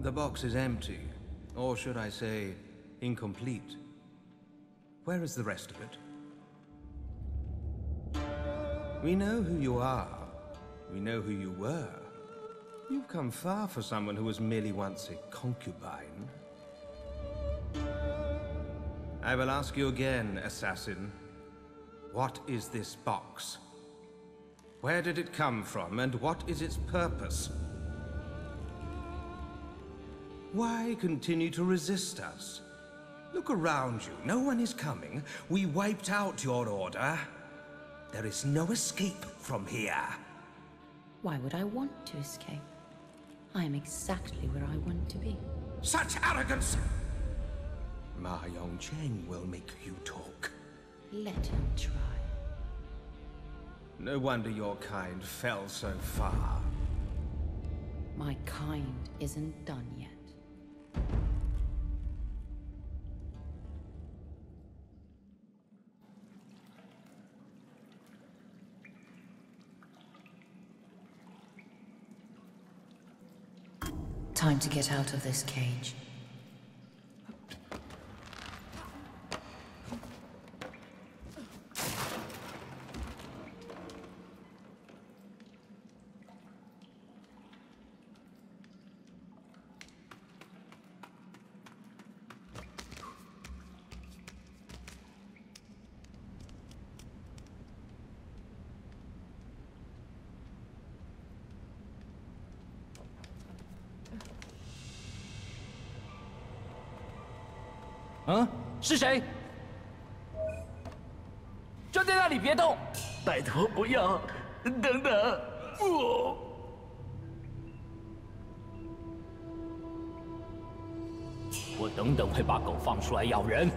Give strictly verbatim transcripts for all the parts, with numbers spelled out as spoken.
The box is empty. Or should I say, incomplete. Where is the rest of it? We know who you are. We know who you were. You've come far for someone who was merely once a concubine. I will ask you again, Assassin. What is this box? Where did it come from, and what is its purpose? Why continue to resist us? Look around you. No one is coming. We wiped out your order. There is no escape from here. Why would I want to escape? I am exactly where I want to be. Such arrogance! Ma Yongcheng will make you talk. Let him try. No wonder your kind fell so far. My kind isn't done yet. Time to get out of this cage. Huh? 嗯，是谁？站在那里别动！ 拜托不要！等等，我。 我等等会把狗放出来咬人。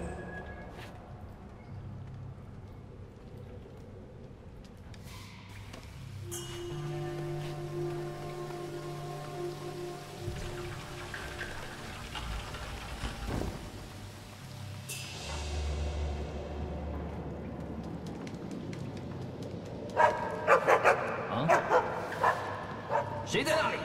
谁在那里？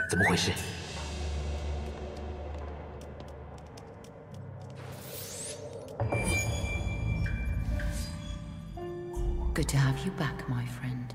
怎么回事？ Good to have you back, my friend.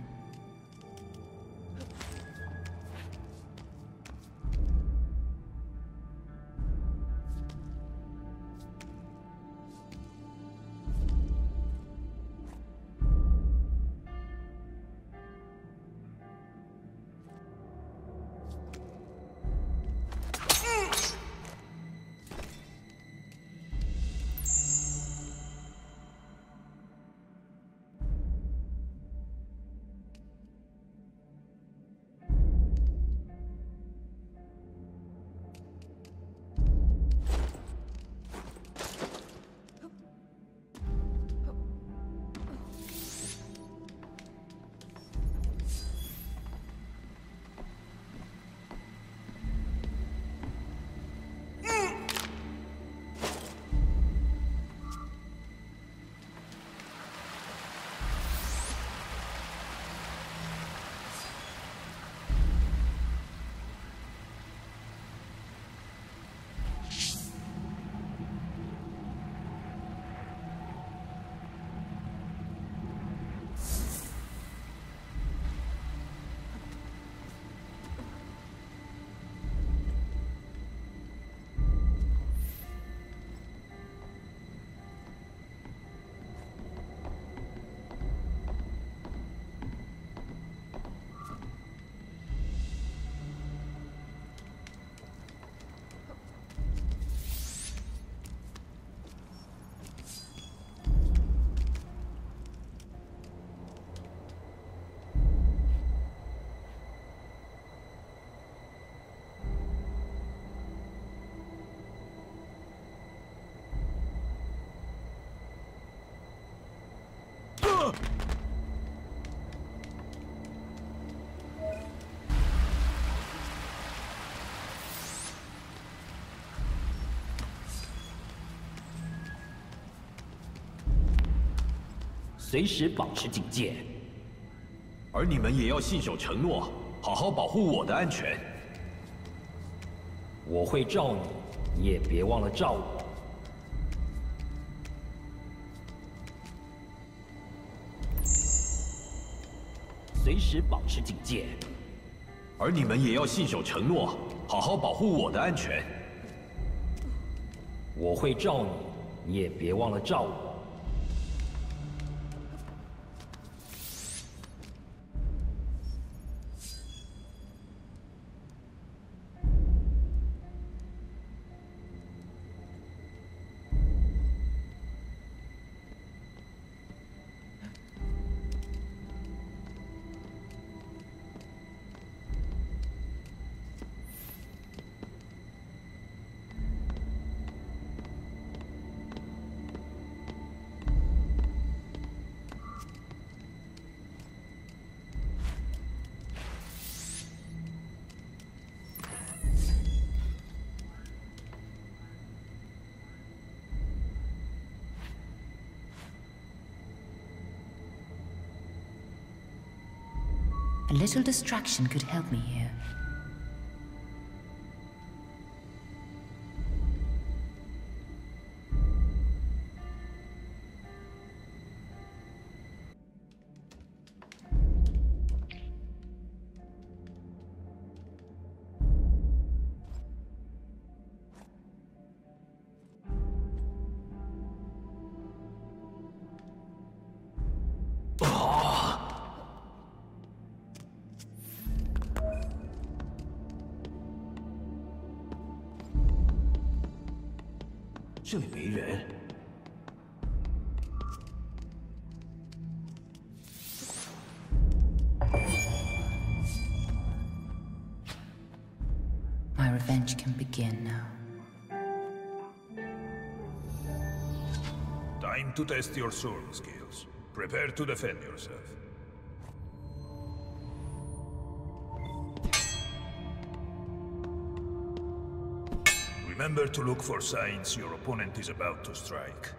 Uh! 随时保持警戒， 而你们也要信守承诺，好好保护我的安全。 我会罩你，你也别忘了罩我。随时保持警戒， 而你们也要信守承诺，好好保护我的安全。 我会罩你，你也别忘了罩我。 A little distraction could help me here. Oh! 这里没人。 My revenge can begin now. Time to test your sword skills. Prepare to defend yourself. Remember to look for signs your opponent is about to strike.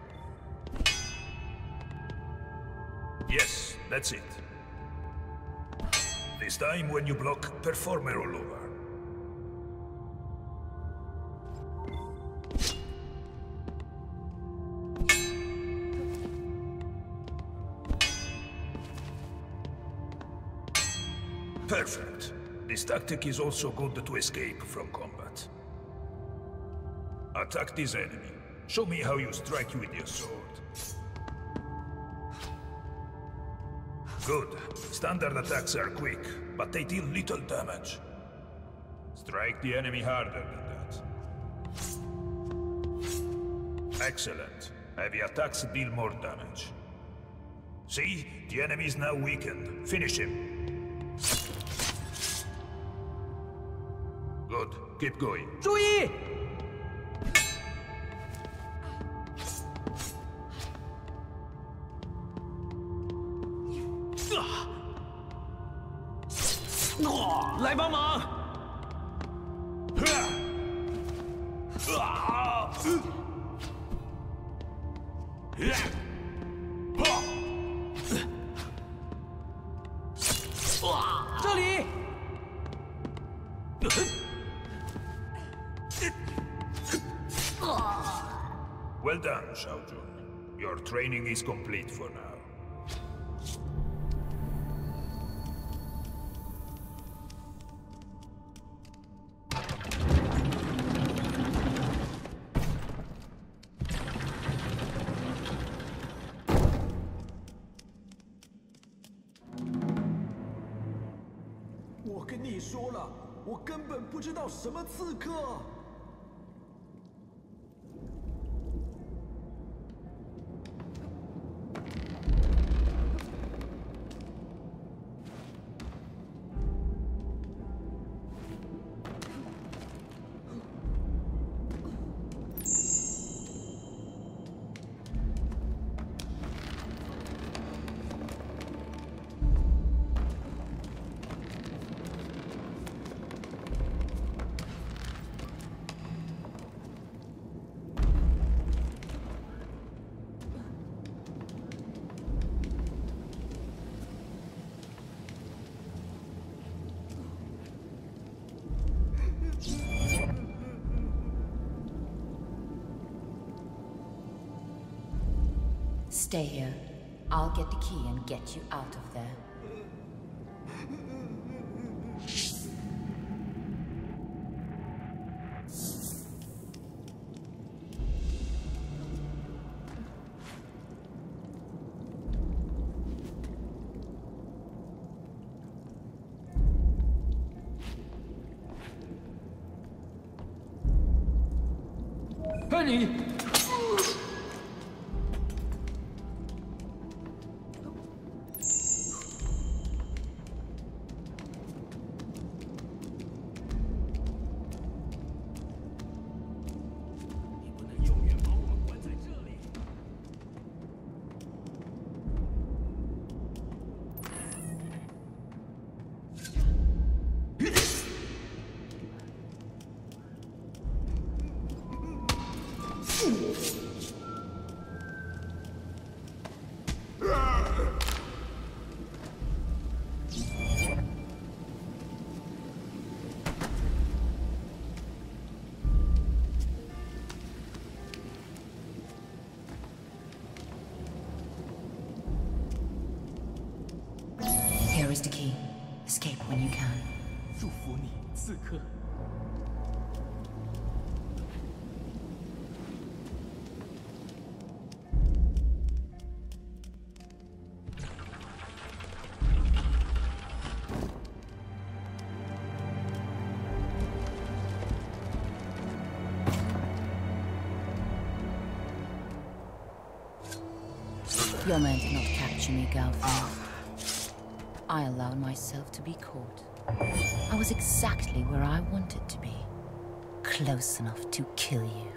Yes, that's it. This time when you block, perform a rollover. Perfect. This tactic is also good to escape from combat. Attack this enemy. Show me how you strike with your sword. Good. Standard attacks are quick, but they deal little damage. Strike the enemy harder than that. Excellent. Heavy attacks deal more damage. See? The enemy is now weakened. Finish him. Good. Keep going. 注意！ 来帮忙！这里！ Well done, Xiaojun. Your training is complete for now. 我跟你说了，我根本不知道什么刺客。 Stay here. I'll get the key and get you out of there. Penny! Here is the key. Escape when you can. 祝福你，刺客。 Your men did not capture me, Galvan. I allowed myself to be caught. I was exactly where I wanted to be. Close enough to kill you.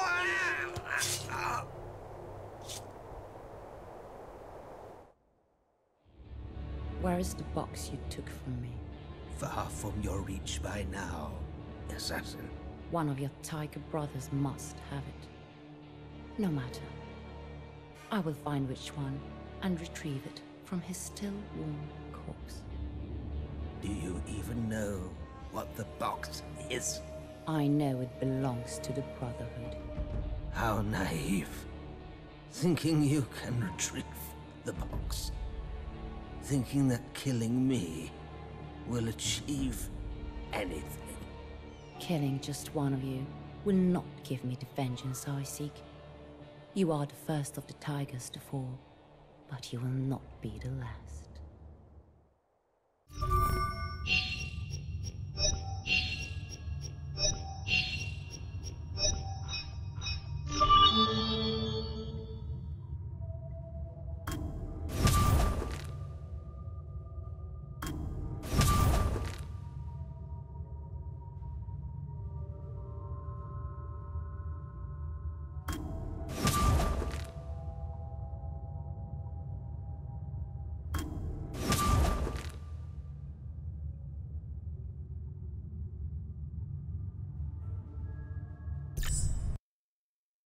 Where is the box you took from me? Far from your reach by now, Assassin. One of your tiger brothers must have it. No matter. I will find which one and retrieve it from his still warm corpse. Do you even know what the box is? I know it belongs to the Brotherhood. How naive. Thinking you can retrieve the box. Thinking that killing me will achieve anything. Killing just one of you will not give me the vengeance I seek. You are the first of the tigers to fall, but you will not be the last.